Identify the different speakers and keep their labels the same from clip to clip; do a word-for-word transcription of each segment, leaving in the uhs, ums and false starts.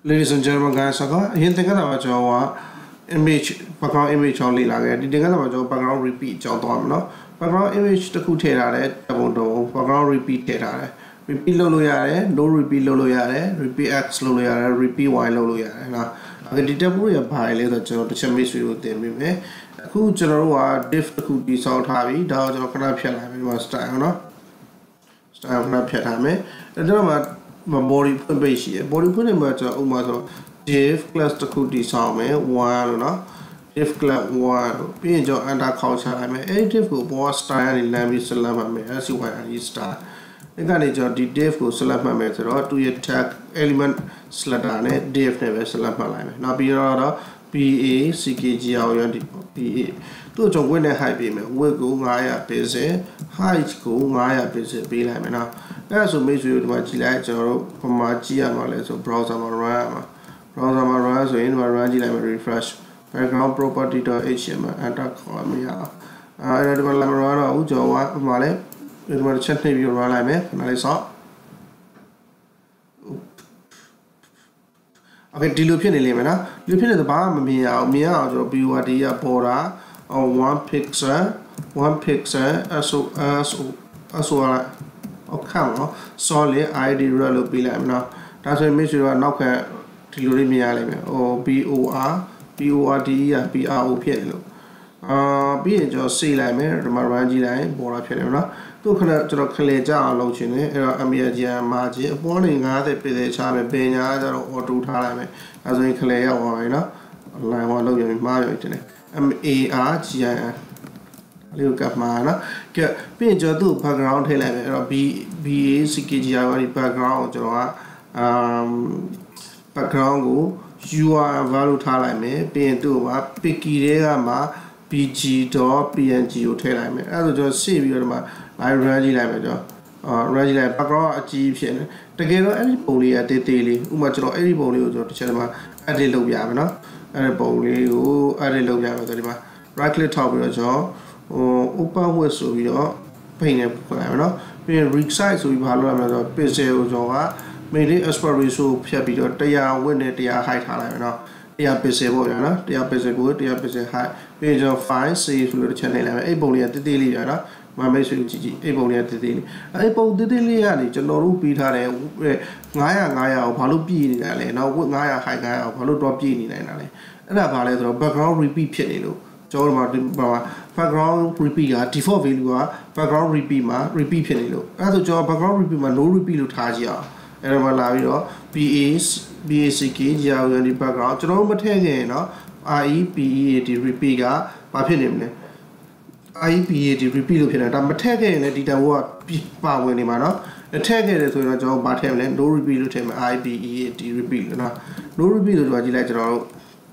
Speaker 1: Ladies and gentlemen, guys, here think about your image, background image only like the about your background repeat your no background image the good background repeat repeat low yare, no repeat low yare, repeat X low yare, repeat Y low yare. Now, the detail of pilot that you know the chemist with them. Who general diff could be salt heavy, down or canapia was style, no style canapia. The drama. My body put base body put in much of diff class the cookie song, one no diff class one, being your anti culture. I mean, a difficult boss style in Lammy Salama, as you want to start. The manager did diff go Salama method or to attack element slatane, diff never Salama line. Now be rather P A C K G R P A. To jump when a high beam, we go Maya busy, high school Maya busy, be like now. That's what makes you my Gillette or from my G M L S or browser Marama. Browser Marama, so in my Raji let me refresh. Background property to H M and I call me out. I read about Lamarana, Ujo, Male, it was a chutney view run I met, and I saw. Okay, Dilupian Elimina. Lupin at the bar, me out, me out, or B U D A Bora, or one pixel, one pixel, as so as as well. Okay, solid I D roll be like now. That's why make sure now can delivery me or B O R B O R D E B R O P L. Uh, be it just see like me, the Marangi line, Bora Pelena. To connect to the Kaleja launching it, Amia Maji, warning other Pede Charme, Benya or two Talame, as we Kalea or I know, like one of your Mario M A R G I N. Look at mana. Get page or do background or B B A C K G I background um background go you are value talame pin to a picky ma P G dot P N G O tell me. I just save your ma I ready like uh ready like background achieve together any poly at the daily much or any poly or to channel at the low yavana and a poly who at a low yavana right click top of your jaw. Open with so we are paying a plan. Being resides we have a busy or made it as far as so Piapi, they are winning the high talent. They are busy, they are busy good, they are busy high. Page of five, see through the channel, able at the daily, my message able at the daily. Able the daily, and no beat her, Naya Naya, Palupi, now what Naya high guy or Palu drop genie, and a ballet background repeat piano. Joel Martin background repeat default value background repeat ma repeat piano. As a job background repeat ma no repeat to Tajia. And I'm allowed B A B A C K G R and the background. So no no I E P E A T repeat ga papinimne. I P A T repeat to piano. I'm attacking the data what power in the manner. Attack it to a job but no repeat to him I P E A T repeat. No repeat to what you like.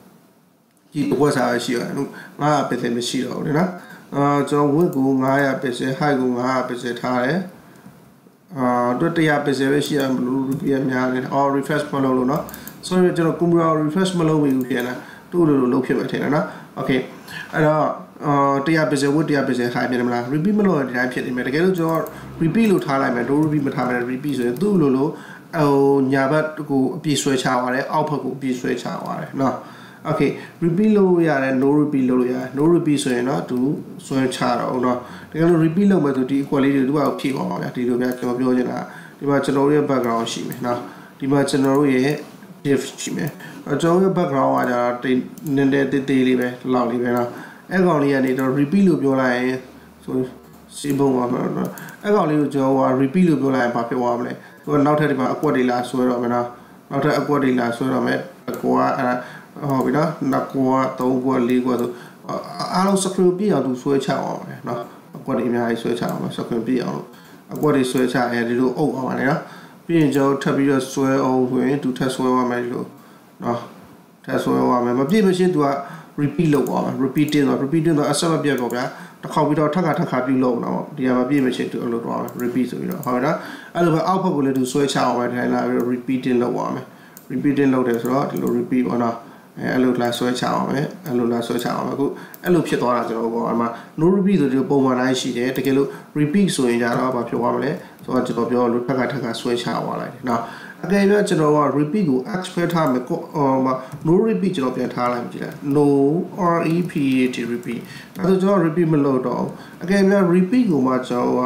Speaker 1: Was our share, ah, Pethe Machine, you know. Uh, so we go, I Pese, High go, I Pese Tare. Uh, Doty Apese, and Blue, or refresh Malona. So we do Kumbra refresh Malone, two little look at okay. And uh, Tia Pese, what Tia Pese, High Minimum, repeat Malone, and I put him at a girl or repeat Lutalime, and don't repeat Mataman, repeat do Lulu, oh, Yabat go be switch hour, Alpa go be switch hour. No. Okay, repeat low and no repeat low, no repeat so not to so char or not. They can repeat low but to equally do our people at the back of your the Machanoria background shime. Now, the Machanoria diff shime. A joy background at the daily loudly. Egoli and it repeat loop your line so simple one. Egoli Joe repeat loop your line, Papi Wamley. You are not at about Aquadilla, so not at Aquadilla, so I met Aqua. Oh, we know, not go to go legal. I don't succumb be able to switch out. No, what do I switch out? Succumb be out. What is switch out? I do oh, I being Joe Tabby swear over to test where I may do. No, test where I may be machine to repeat low, repeating or repeating the assembly of your the copy without Taka below now. The other be machine to a little repeat. However, I will output to switch out and I will repeat in the one. Repeating low as well, repeat or not. I look like so charm, I look like so charm. I look at all as a no repeat to the bone I see there. Take a look, repeat so in that about your family. So I took up your look at a switch hour. Now, again ကျွန်တော်က repeat ကို x ပဲထားမယ်ဟိုမှာ no repeat ကျွန်တော်ပြန်ထားလိုက်ကြည့်လိုက် no repeat repeat ဒါဆိုကျွန်တော် repeat မလုပ်တော့ again repeat ကိုမှကျွန်တော်က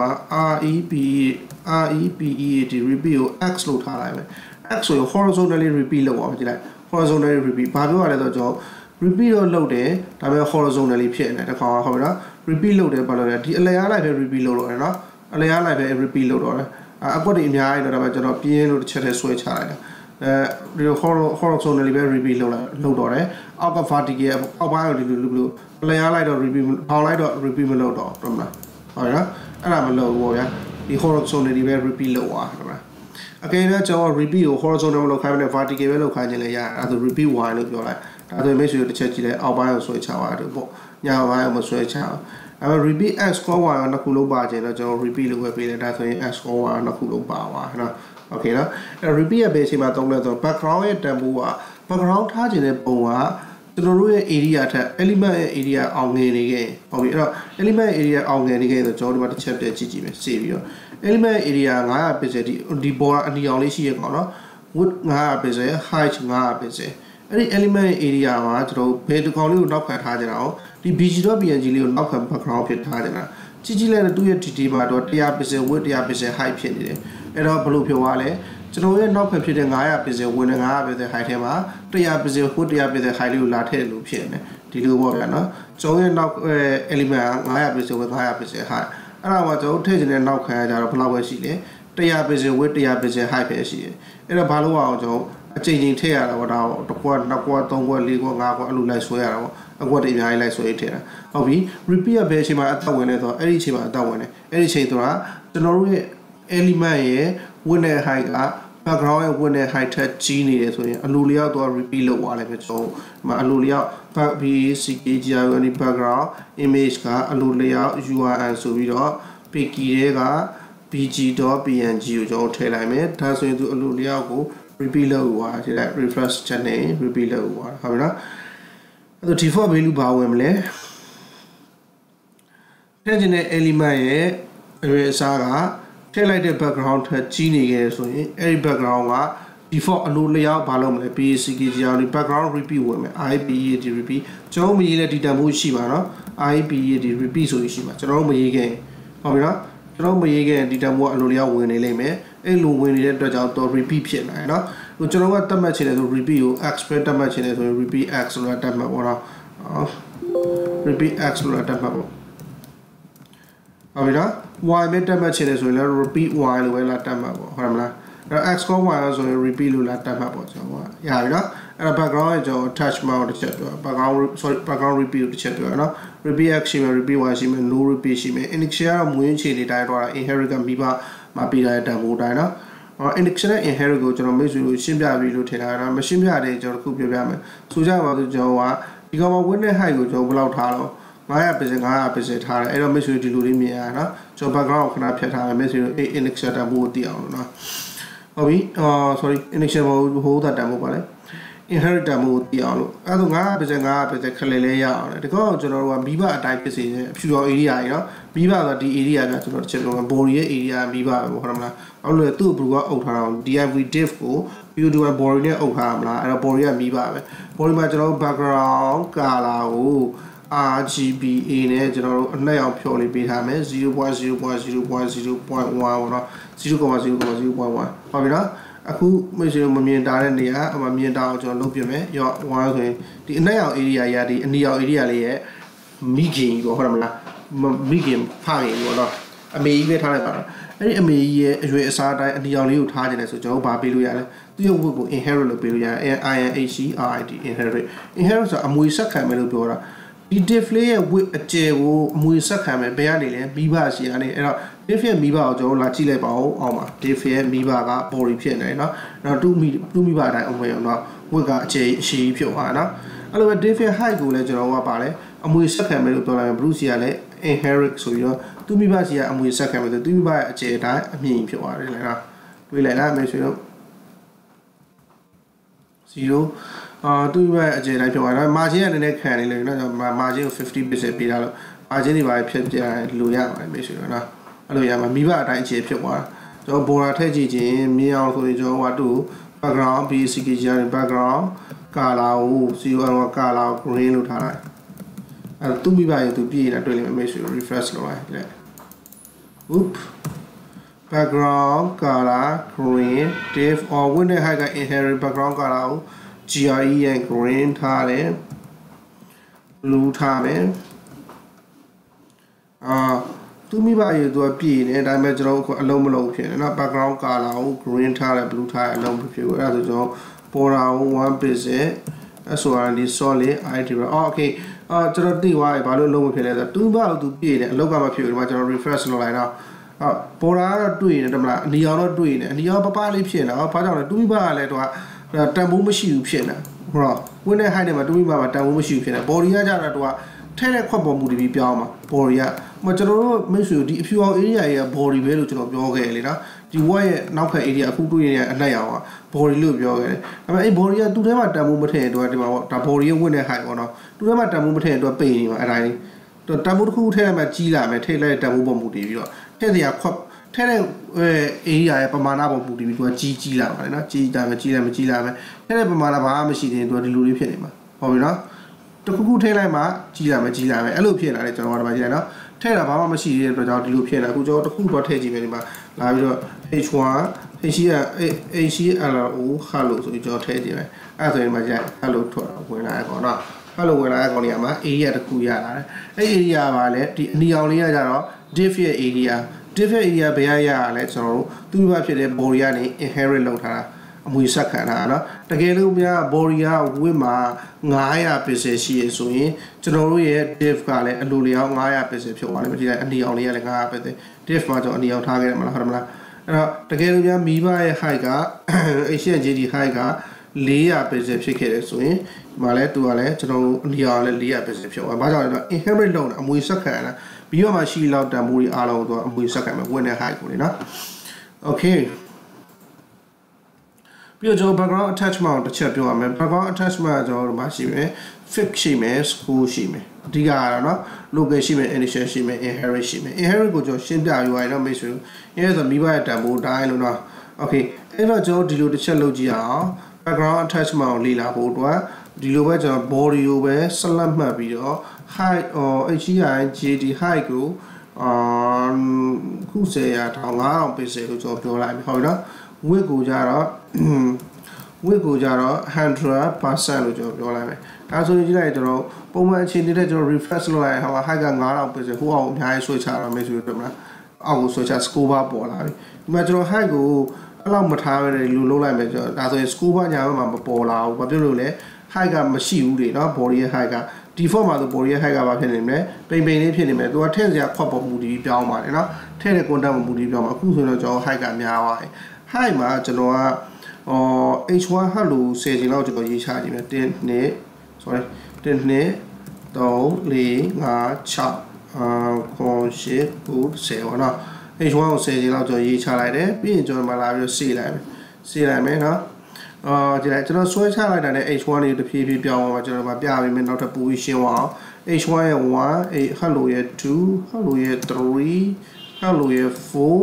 Speaker 1: repeat repeat ကို x လို့ထားလိုက်မယ် x ဆိုရင် horizontally repeat လုပ်အောင်ကြည့်လိုက် horizontally repeat ဘာပြောရလဲဆိုတော့ကျွန်တော် repeat တော့လုပ်တယ်ဒါပေမဲ့ horizontally ဖြစ်နေတယ်တခါဟုတ်ပြီနော် repeat လုပ်တယ်ဘာလို့လဲဒီအလယ်အားလိုက်ပဲ repeat လုပ်တော့တယ်နော်အလယ်အားလိုက်ပဲ repeat လုပ်တော့တယ်အကွက်တွေအများကြီးတော့ဒါပေမဲ့ကျွန်တော်ပြင်းလို့တစ်ချက်တည်းဆွဲချလိုက်တာအဲဒီ horizontally ပဲ repeat လုပ်လိုက်လုပ်တော့တယ်အောက်က vertical အောက်ပိုင်းကိုဒီလိုလိုလိုအလယ်အားလိုက်တော့ repeat ပေါင်လိုက်တော့ repeat မလုပ်တော့ဟုတ်မလားဟုတ်ရနော်အဲ့ဒါမလုပ်ဘူးပေါ့ဗျာဒီ horizontally ပဲ repeat လုပ်သွားဟုတ်မလားအကယ်၍ကျွန်တော် repeat ကို horizontal မလုပ်ခိုင်းဘဲ vertical ပဲလုပ်ခိုင်းခြင်းလည်းရတယ်အဲဒါဆို repeat y လို့ပြောလိုက်ဒါဆိုမိတ်ဆွေတို့တစ်ချက်ကြည့်လိုက်အောက်ပိုင်းကိုဆွဲချသွားတယ်ပေါ့ညာပိုင်းကိုမဆွဲချအောင်အဲ repeat x score y နှစ်ခုလုံးပါခြင်းတော့ကျွန်တော် repeat လို့ပဲပေးတယ်ဒါဆိုရင် x score y နှစ်ခုလုံးပါသွားနော် okay နော်အဲ repeat ရဲ့ဘယ်အချိန်မှာသုံးလဲဆိုတော့ background ရဲ့တန်ဖိုးက background ထားခြင်းတဲ့ပုံကကျွန်တော်တို့ရဲ့ area ထက် element ရဲ့ area အောင်ငယ်နေခဲ့ဟုတ်ပြီအဲ့တော့ element area အောင်ငယ်နေခဲ့ဆိုကျွန်တော်ဒီမှာတစ်ချက်ပြကြည့်ကြည့်မယ်စေပြီးတော့ element area five hundred pixel ဒီဒီဘောကအနီအောင်လေးရှိရကောင်နော် width five hundred pixel height five hundred pixel အဲ့ဒီ element area မှာကျွန်တော်ဘယ်တစ်ကောင်လေးကိုနောက်ခံထားကြတာအောင်ဒီ bg.png လေးကိုနောက်ခံ background ဖြစ်ထားကြတာကြည့်ကြည့်လိုက်တော့သူ့ရဲ့ detail မှာတော့one hundred pixel width one hundred pixel height ဖြစ်နေတယ်အဲ့တော့ဘယ်လိုပြောရလဲကျွန်တော်ရဲ့နောက်ခံဖြစ်တဲ့five hundred pixel widthနဲ့five hundred pixel height ထဲမှာone hundred pixel width one hundred pixel height လေးကိုလာထည့်လို့ဖြစ်နေတယ်ဒီလိုပေါ့ဗျာနော်ကျွန်တော်ရဲ့နောက် element ကfive hundred pixel width five hundred pixel height အဲ့ဒါမှကျွန်တော်ထည့်ခြင်းနဲ့နောက်ခံရကြတော့ဘယ်လောက်ပဲရှိလဲone hundred pixel width one hundred pixel height ပဲရှိတယ်အဲ့တော့ဘာလို့အောင်ကျွန်တော်အချိန်ချင်းထည့်ရတာပေါ့ဒါတော့တစ်ခွက်နှစ်ခွက်သုံးခွက်လေးခွက်ငါးခွက်အဲ့လိုလိုက်ဆွဲရတာပေါ့အခွက်တွေအများကြီးလိုက်ဆွဲထည့်တာဟုတ်ပြီ repeat ရဘယ်အချိန်မှာအသက်ဝင်လဲဆိုတော့အဲ့ဒီအချိန်မှာအသက်ဝင်တယ်အဲ့ဒီအချိန်ဆိုတာကျွန်တော်တို့ရဲ့ element ရဲ့ width နဲ့ height က background ရဲ့ width နဲ့ height ထက်ကြီးနေတယ်ဆိုရင်အလိုလျောက်တော့ repeat လုပ်သွားလိုက်ပဲကျွန်တော်ဒီမှာအလိုလျောက် background background image ကအလိုလျောက် U R L ဆိုပြီးတော့ piki တွေက bg.png ကိုကျွန်တော်ထည့်လိုက်မယ်ဒါဆိုရင်သူအလိုလျောက်ကို repeat လုပ်သွားကြည့်လိုက် refresh ချက်နဲ့ repeat လုပ်သွားဟုတ်ပြီနော်အဲ့တော့ default value ဘာဝင်မလဲထည့်ခြင်းတဲ့ element ရဲ့အရွယ်အစားကထည့်လိုက်တဲ့ background ထက်ကြီးနေခဲ့ဆိုရင်အဲ့ဒီ background က default အလိုလျောက်ဘာလုပ်မလဲ pkg အောင်ဒီ background repeat ဝင်မယ် iped repeat ကျွန်တော်မရေးတဲ့ဒီတန်ဖိုးရှိပါနော် iped repeat ဆိုရှိမှာကျွန်တော်မရေးခဲ့ဟုတ်ပြီနော်ကျွန်တော်မရေးခဲ့ဒီတန်ဖိုးကအလိုလျောက်ဝင်နေလိမ့်မယ်အဲ့လိုဝင်နေတဲ့အတွက်ကြောင့်တော့ repeat ဖြစ်နေတယ်နော်ဟိုကျွန်တော်ကတတ်မှတ်ချင်တယ်ဆို repeat ကို x ပဲတတ်မှတ်ချင်တယ်ဆိုရင် repeat x လို့တတ်မှတ်ပေါ့နော် repeat x လို့တတ်မှတ်ပေါ့ဟုတ်ပြီနော် y ပဲတတ်မှတ်ချင်တယ်ဆိုရင်လည်း repeat y လို့ပဲလာတတ်မှတ်ပေါ့ဟုတ်မလားအဲ့ x ကော y ဆိုရင် repeat လို့လာတတ်မှတ်ပေါ့ကျွန်တော်ကရပြီနော်အဲ့ background ရဲ့ကျွန်တော် attachment ကိုတစ်ချက်ပြော background sorry background repeat ကိုတစ်ချက်ပြောနော် repeat x ရှိမယ် repeat y ရှိမယ် no repeat ရှိမယ် index ကတော့မွေးချေနေတိုင်းတော့ inherit ကမိဘမှာပေးထားတဲ့တန်ဖိုးတိုင်းနော်index နဲ့ inherit ကိုကျွန်တော်မိတ်ဆွေတို့ရှင်းပြပြီးလို့ထင်တာကမရှင်းပြတဲ့ကျွန်တော်ခုပြောပြမယ်ဆိုကြပါစို့ကျွန်တော်ကဒီကောင်မှာ width နဲ့ height ကိုကျွန်တော်ဘယ်လောက်ထားတော့five hundred pixel five hundred pixelထားတယ်အဲ့တော့မိတ်ဆွေဒီလိုလေးမြင်ရတာနော်ကျွန်တော် background ကိုခဏဖြတ်ထားမယ်မိတ်ဆွေတို့ index တန်ဖိုးကိုသိအောင်လို့နော်ဟုတ်ပြီအာ sorry index ဘိုးဟိုးတာတန်ဖိုးပါလေ inherit တန်ဖိုးကိုသိအောင်လို့အဲ့ဒါfive hundred pixel five hundred pixel ခလေးလေးရအောင်လေဒီကောင်ကျွန်တော်တို့ကမိဘအတိုင်းဖြစ်စေတယ်အဖြူရော area ကြီးနော်မိဘဆိုဒီ area ကကျွန်တော်တစ်ချက်ပြောမယ် body ရဲ့ area မိဘပဲပေါ့ဟုတ်မလားအဲ့လိုလေသူ့ဘလူကအုပ်ထားတာ div div ကို view to body နဲ့အုပ်ထားမှာလားအဲ့တော့ body ကမိဘပဲ body မှာကျွန်တော်တို့ background color ကို R G B A နဲ့ကျွန်တော်တို့အနှက်အောင်ဖြော်လေးပေးထားမယ် zero point zero point zero point zero point one ပေါ့နော် zero point zero point zero point one ဟုတ်ပြီနော်အခုမိတ်ဆွေတို့မမြင်တာတဲ့နေရာအမှမြင်တာအောင်ကျွန်တော်လုပ်ပြမယ်ရောoneဆိုရင်ဒီအနှက်အောင် area ရာဒီအနီအောင် area လေးရဲ့မိခင်ပေါ့ဟုတ်တယ်မလားမိခင်ဖခင်ပေါ့နော်အမေကြီးပဲထားလိုက်ပါတော့အဲ့ဒီအမေကြီးရဲ့အရွယ်အစားအတိုင်းအနီအောင်လေးကိုထားခြင်းလဲဆိုကျွန်တော်ဗာပေးလို့ရတယ်သူ့ရဲ့ word ကို inherit လို့ပေးလို့ရတယ် I N H E R I T inherit inherit ဆိုအမွေဆက်ခံမယ်လို့ပြောတာဒီ div လေးရဲ့ width အကျယ်ကိုအမွေဆက်ခံမယ်ဘယ်ကနေလဲမိဘရှိရနေအဲ့တော့ div ရဲ့မိဘကိုကျွန်တော်လာကြည့်လိုက်ပါဦးအောင်ပါ div ရဲ့မိဘက body ဖြစ်နေတယ်เนาะအဲ့တော့သူ့မိသူ့မိဘအတိုင်းအမွေအောင်တော့ width ကအကျယ်အရှိဖြစ်သွားတာเนาะအဲ့လိုပဲ div ရဲ့ height ကိုလည်းကျွန်တော်ကပါလဲအမွေဆက်ခံမယ်လို့ပြောလိုက်ရင် Bruce ကလည်း inherit ဆိုပြီးတော့သူ့မိဘစီကအမွေဆက်ခံမယ်ဆိုသူ့မိဘရဲ့အကျယ်အတိုင်းအမြင့်ဖြစ်သွားတယ်လေနော်တွေးလိုက်လားမယ်ဆိုတော့zeroအာသူ့ရဲ့အကျယ်တိုင်းဖြစ်သွားတယ်မာဂျင်းကလည်းနည်းနည်းခံနေလေနော်မာဂျင်းကိုfifty percent ပေးထားလို့မာဂျင်းတွေပါဖြတ်ပြလိုရပါတယ်မေးဆိုတော့နော်အဲ့လိုရမှာမိဘအတိုင်းအကျယ်ဖြစ်သွားတာကျွန်တော် border ထည့်ကြည့်ခြင်းမြင်အောင်ဆိုရင်ကျွန်တော်ကတူ background basic ကြီး background color ကို color က color green လို့ထားလိုက်အဲသူမိဘရေသူပြည့်နေတာတွေ့လိမ့်မယ်မိတ်ဆွေ refresh လုပ်လိုက်တဲ့ oop background color green div or window height က inherit background color ကို gre ရဲ့ green ထားတယ် blue ထားမယ်အာသူမိဘရေသူကပြည့်နေဒါပေမဲ့ကျွန်တော်အခုအလုံးမလုံးဖြစ်နေเนาะ background color ကို green ထားတယ် blue ထားတယ်အလုံးမဖြစ်ဘူးအဲ့ဒါဆိုကျွန်တော် border ကို one pixel အဲ့ဆိုတာဒီ solid id ပဲအော် okay အာကျွန်တော်သိသွားပြီဘာလို့အလုံးမဖြစ်လဲဆိုတော့သူ့ဘာလို့သူပြည့်နေအလုံးကမဖြစ်ဘူးဒီမှာကျွန်တော် refresh လုပ်လိုက်တော့အော် border ကတော့တွေ့နေတယ်မလားအနီအောင်တော့တွေ့နေအနီအောင်ပပလေးဖြစ်နေတာဘာကြောင့်လဲသူ့ဘာကလည်းသူကတန်ဖိုးမရှိဘူးဖြစ်နေတာဟုတ်တော့ win နဲ့ height နဲ့မှာသူ့ဘာမှာတန်ဖိုးမရှိဘူးဖြစ်နေ body ကကြတော့သူကထဲတဲ့ခွက်ပေါ်မူတည်ပြီးပြောင်းမှာ body ကမကျွန်တော်တို့မိတ်ဆွေဒီအဖြူအောင် area ရဲ့ body ပဲလို့ကျွန်တော်ပြောခဲ့လေနော်ဒီ wall ရဲ့နောက်ဖက် area အခုတွေ့နေတဲ့အနှက်ရောင်က body လို့ပြောခဲ့တယ်ဒါပေမဲ့အဲ့ body ကသူ့ထဲမှာတန်ဖိုးမထည့်ရင်သူကဒီမှာပေါ့ဒါ body ရဲ့ win နဲ့ height ပေါ့နော်သူ့ထဲမှာတန်ဖိုးမထည့်ရင်သူကပိန်နေမှာအဲ့ဒါကြီးသူတန်ဖိုးတစ်ခုထည့်လိုက်မှကြီးလာမယ်ထည့်လိုက်တဲ့တန်ဖိုးပေါ်မူတည်ပြီးတော့ထည့်စရာခွက်ထည့်တဲ့ area ရဲ့ပမာဏပေါ်မူတည်ပြီးသူကကြီးကြီးလာပါတယ်နော်ကြီးတာမကြီးလာမကြီးလာမယ်ထည့်တဲ့ပမာဏဘာမှမရှိသေးရင်သူကဒီလိုလေးဖြစ်နေမှာဟုတ်ပြီနော်တခုခုထည့်လိုက်မှကြီးလာမယ်ကြီးလာမယ်အဲ့လိုဖြစ်လာတယ်ကျွန်တော်ကဒီမှာကြည့်လိုက်နော်ထည့်တာဘာမှမရှိသေးတဲ့အတွက်ကြောင့်ဒီလိုဖြစ်လာအခုကျွန်တော်တခုတော့ထည့်ကြည့်မယ်ဒီမှာလာပြီးတော့ h one h က h l o hello ဆိုပြီးကျွန်တော်ထည့်ကြည့်မယ်အဲ့ဆိုရင်ဒီမှာကြည့် hello ထွက်ဝင်လာရကောနော် hello ဝင်လာရကောနေရာမှာ area တခုရလာတယ်အဲ့ area ပါလေဒီအနီအောင်လေးကကြတော့ div ရဲ့ area div ရဲ့ area ဘယ်ရရလဲကျွန်တော်တို့သူ့ဘက်ဖြစ်တဲ့ body ကနေ inherit လုပ်ထားတာအမွေဆက်ခံတာနော်တကယ်လို့များ body က width မှာnine hundred pixel ရှိရဆိုရင်ကျွန်တော်တို့ရဲ့ div ကလည်းအလိုလျောက်nine hundred pixel ဖြစ်သွားတယ်မကြည့်လိုက်အနီအောင်လေးကလည်းnine hundred pixel div မှာကျွန်တော်အနီအောင်ထားခဲ့တယ်မလားဟုတ်တယ်မလားအဲ့တော့တကယ်လို့များမိဘရဲ့ height က h and jd height ကfour hundred pixel ဖြစ်ခဲ့တယ်ဆိုရင်ဒီမှာလည်းသူကလည်းကျွန်တော်တို့အနီအောင်လည်းfour hundred pixel ဖြစ်သွားဘာကြောင့်လဲတော့ inherit လုပ်တာအမွေဆက်ခံတာပြီးတော့မှရှိလောက်တန်မိုးတွေအားလုံးတော့အမွေဆက်ခံမယ် width နဲ့ height ကိုလေနော် okayပြီးတော့ကျွန်တော် background attachment ကိုတစ်ချက်ပြောရမယ် background attachment ကကျွန်တော်တို့မှာရှိမယ် fix ရှိမယ် school ရှိမယ်အဓိကကတော့เนาะ local ရှိမယ် initial ရှိမယ် inherit ရှိမယ် inherit ကိုကျွန်တော်ရှင်းပြယူရရင်တော့မိတ်ဆွေတို့အဲဆိုမိဘရဲ့တန်ဖိုးတိုင်းလို့เนาะ okay အဲ့တော့ကျွန်တော်ဒီလိုတစ်ချက်လုပ်ကြည့်အောင် background attachment ကိုလေ့လာဖို့အတွက်ဒီလိုပဲကျွန်တော် body ကိုပဲ select မှတ်ပြီးတော့ height or hed height ကိုအာခုစေရထောင်nine hundred pixel လို့ကျွန်တော်ပြောလိုက်ပြီဟုတ်ပြီเนาะwidth ကိုကြတော့ width ကိုကြတော့one hundred percent လို့ကျွန်တော်ပြောလိုက်မယ်ဒါဆိုရင်ကြည့်လိုက်တော့ပုံမှန်အခြေအနေနဲ့ကျွန်တော် refresh လုပ်လိုက်ဟော height ကnine hundred pixel ဟိုအောင်အများကြီးဆွဲချတာမေးဆိုတော့မလားအောက်ကိုဆွဲချ score bar ပေါ်လာပြီဒီမှာကျွန်တော် height ကိုအဲ့လောက်မထားဘဲလူလုံးလိုက်မယ်ကျွန်တော်ဒါဆိုရင် score bar ညာဘက်မှာမပေါ်လာဘူးဘာဖြစ်လို့လဲ height ကမရှိဘူးလေเนาะ body ရဲ့ height က default မှာဆို body ရဲ့ height ကဘာဖြစ်နေမလဲပိန်ပိန်လေးဖြစ်နေမယ်သူကထည့်စရာခွက်ပေါ်မူတည်ပြီးပြောင်းပါတယ်เนาะထည့်တဲ့ content ပေါ်မူတည်ပြောင်းမှာအခုဆိုတော့ကျွန်တော် height ကများသွားတယ်height မှာကျွန်တော်ကအော် h one hello tenချိန်လောက်ကျွန်တော်ရေးချကြည့်မယ်oneနှစ် sorry oneနှစ်three four five sixအာseven eight nineပေါ့နော် h one ကိုtenချိန်လောက်ကျွန်တော်ရေးချလိုက်တယ်ပြီးရင်ကျွန်တော်မှလာပြီးစေးလိုက်မယ်စေးလိုက်မယ်နော်အာဒီလိုက်ကျွန်တော်ဆွဲချလိုက်တာနဲ့ h one လေးတဖြည်းဖြည်းပြောင်းသွားကျွန်တော်မှပြပေးမယ်နောက်ထပ်ပိုပြီးရှင်းအောင် h one ရဲ့one အဲ hello ရဲ့two hello ရဲ့three hello ရဲ့four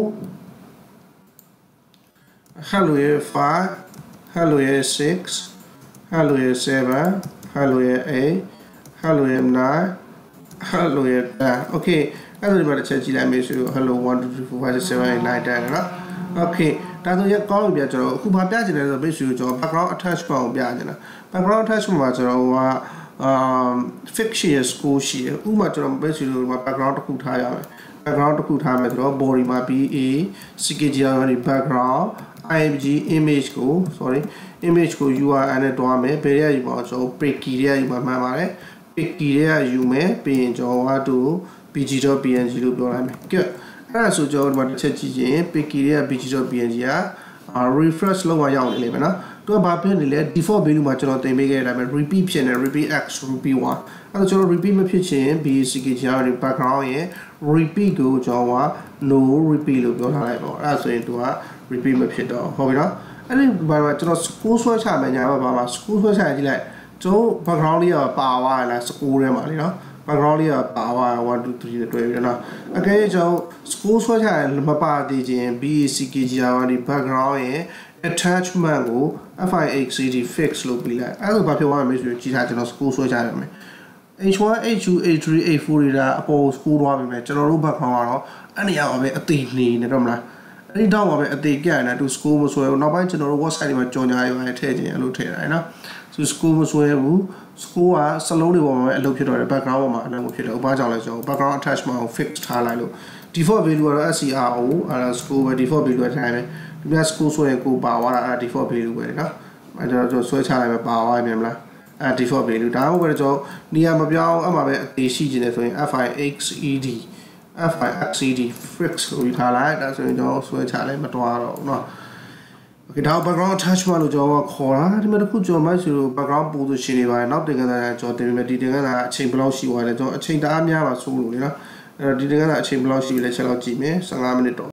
Speaker 1: hello year five, hello year six, hello year seven, hello year eight, hello year nine, hello year ten. Okay,အဲ့ဒါဒီမှာတစ်ချက်ကြည့်လိုက်မယ်ဆို hello one two three four five six seven eight nine ten နော် Okay ဒါဆိုရကောင်းပြီပြကျွန်တော်အခုဘာပြချင်လဲဆိုတော့ကျွန်တော် background attachment ကိုပြချင်တာ background attachment မှာကျွန်တော်က um fix ရှိရ school ရှိရဥပမာကျွန်တော် basic လို့ background တစ်ခုထားရမယ် background တစ်ခုထားမယ်ဆိုတော့ body မှာ ba ckgr background img image ကို sorry image ကို url နဲ့တွားမယ်ဘယ်ရယူပါကျွန်တော် picky ရယူမှာမှန်ပါတယ် picky ရယူမယ်ပြီးရင်ကျွန်တော်ကသူ pg.png လို့ပြောလိုက်မယ်ကဲအဲ့ဒါဆိုကျွန်တော်ဒီမှာတစ်ချက်ကြည့်ရင် picky ရ pg.png က refresh လုပ်မှရောက်နေလိမ့်မယ်နော်သူကဘာဖြစ်နေလဲ default value မှာကျွန်တော်တင်ပေးခဲ့တဲ့အတိုင်း repeat ဖြစ်နေ repeat x repeat one အဲ့တော့ကျွန်တော် repeat မဖြစ်ချင် bckgr background ရဲ့ repeat ကိုကျွန်တော်က no repeat လို့ပြောထားလိုက်ပါအဲ့ဒါဆိုရင်သူက repeat မဖြစ်တော့ဟုတ်ပြီနော်အဲ့ဒီဘာလဲကျွန်တော် school ဆွဲချမယ်ညာမှာဘာမှာ school ဆွဲချရင်ကြည့်လိုက်ကျွန်တော် background လေးကပါသွားရလား school ထဲမှာလीနော် background လေးကပါသွားone two three နဲ့တွေ့ပြီနော်အကယ်၍ကျွန်တော် school ဆွဲချရင်မပါသေးခြင်း B A C K G R ဒီ background ရဲ့ attachment ကို F I X C D fix လုပ်ပြီးလိုက်အဲ့လိုဘာဖြစ်သွားမှာလဲဆိုရင်ကြည့်ထားကျွန်တော် school ဆွဲချရမယ် H one H two H three H four တွေဒါအပေါ် school သွားပြီမယ်ကျွန်တော်တို့ background ကတော့အဲ့နေရာမှာပဲအသေးနေနေတော့မလားအဲ့ဒီတော့မှာပဲအသေးကြရနေတူ school မဆွဲဘူးနောက်ပိုင်းကျွန်တော်တို့ website တွေမှာကြော်ညာရွာထည့်ခြင်းအဲ့လိုထည့်ရတယ်နော်ဆို school မဆွဲဘူး school ကစလုံးတွေပေါ်မှာပဲအလုပ်ဖြစ်တော့တယ် background ပေါ်မှာအလုပ်ဖြစ်တယ်ဥပမာကြောင့်လဲကျွန်တော် background attachment ကို fix ထားလိုက်လို့ default value ကတော့ S C R O အဲ့ဒါ school ပဲ default value အတိုင်းပဲဒီများ school ဆိုရင်ကိုပါသွားတာအဲ့ဒါ default value ပဲနော်အဲ့တော့ကျွန်တော်ဆွဲချလိုက်ပဲပါသွားပြီမလားအဲ့ default value ဒါမှမဟုတ်ကျွန်တော်နေရာမပြောင်းအမှပဲအသေးရှိခြင်းနဲ့ဆိုရင် F I X E D F I X E D fix ကိုထားလိုက်ဒါဆိုရင်ကျွန်တော်ဆွဲချလိုက်မတွားတော့ဘူးเนาะ Okay ဒါ background attachment လို့ကျွန်တော်ခေါ်တာဒီမှာတစ်ခုကျွန်တော်မှဆိုလို့ background position တွေပါနောက်တင်ကန်းသားကျွန်တော်တင်ပြီးမယ်ဒီတင်ကန်းသားအချိန်ဘယ်လောက်ရှိသွားလဲကျွန်တော်အချိန်တအားများပါဆိုလို့လေနော်အဲ့တော့ဒီတင်ကန်းသားအချိန်ဘယ်လောက်ရှိလဲချက်လောက်ကြည့်မယ်fifteenမိနစ်တော့